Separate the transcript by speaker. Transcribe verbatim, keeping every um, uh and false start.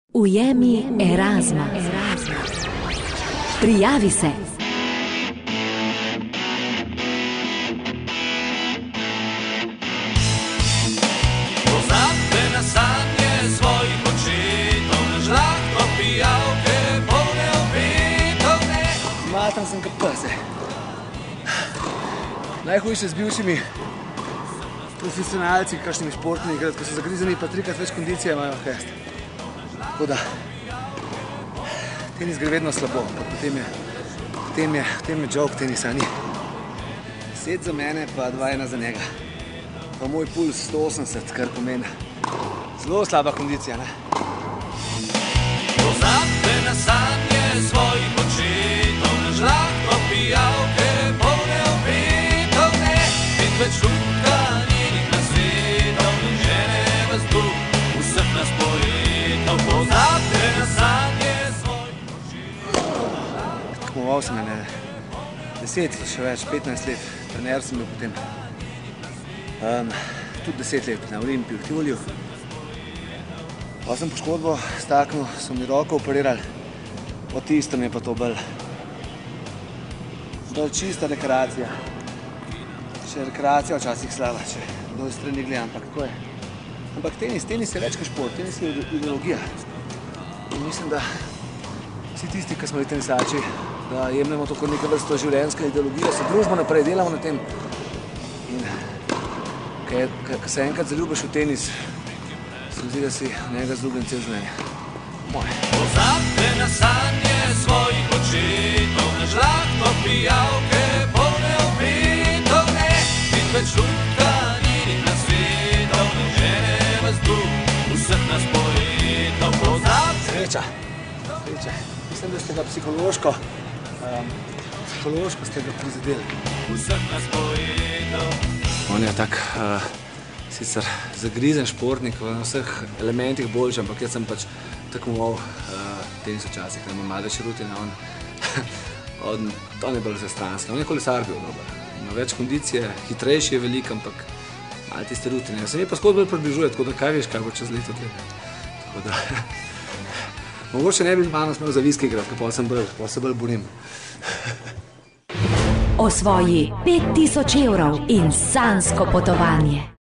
Speaker 1: Ujemi Erasma. Prijavi se.
Speaker 2: Pozabite na sanje svojih očetov, na žlahtno pijavke, polne obetov, ne.
Speaker 3: Zmatan sem kot pse. Najhujše z bivšimi profesionalci, kakšnimi športnimi igrati, ko so zagrizeni, pa trikrat več kondicije imajo hest. Tako da, tenis gre vedno slabo, pa potem je, potem je, potem je joke tenisa, ni. Deset za mene, pa dva ena za njega. Pa moj puls sto osemdeset, kar pomeni zelo slaba kondicija, ne?
Speaker 2: Pozabite na sanje svojih očetov, na žlahtno pijavke, polne obetov, ne. In več luka njenih nasvetov, ne žene vas duh, vseh nas poletov. Pozabite na sanje svojih očetov.
Speaker 3: Tekmoval sem ene deset, še več, petnajst let. Trener sem bil potem um, tudi deset let na Olimpiji v Tivoliju. Pa sem poškodbo staknil, so mi roko operirali. Od tisto mi je pa to bolj, bolj čista rekreacija. Še rekreacija včasih slaba, če kdo iz strani gleda, ampak tako je. Ampak tenis, tenis je več kot šport, tenis je ideologija. In mislim, da vsi tisti, ki smo bili tenisači, da jemljamo to kot neka vrsta življenjska ideologija, se družbo naprej delamo na tem. In ko se enkrat zaljubiš v tenis, se mi zdi, da si njega zljubljen cel življenje. Moje.
Speaker 2: Pozabite na sanje svojih očetov, na žlahtno pijavke, polne obetov, ne. In več luka njenih nasvetov, ne žene vas duh, vseh nas poletov. Pozabite.
Speaker 3: Sreča. Sreča. Mislim, da ste ga psihološko, um, psihološko ste ga prizadeli.
Speaker 2: Vseh nas poletov.
Speaker 3: On je tak uh, sicer zagrizen športnik, v vseh elementih boljši, ampak jaz sem pač tekmoval uh, tenis včasih, da ima malo več rutine. On, on, on je bolj zastranski, on je kolesar bil dober. Ima več kondicije, hitrejši je velik, ampak malo tiste rutine. Se mi pa skoro bolj približuje, tako da kaj veš, kaj bo čez leto tega. Tako da, mogoče ne bi malo smel za viski igrati, pa sem bolj, pa se bolj borim.
Speaker 1: Osvoji pet tisoč evrov in sanjsko potovanje.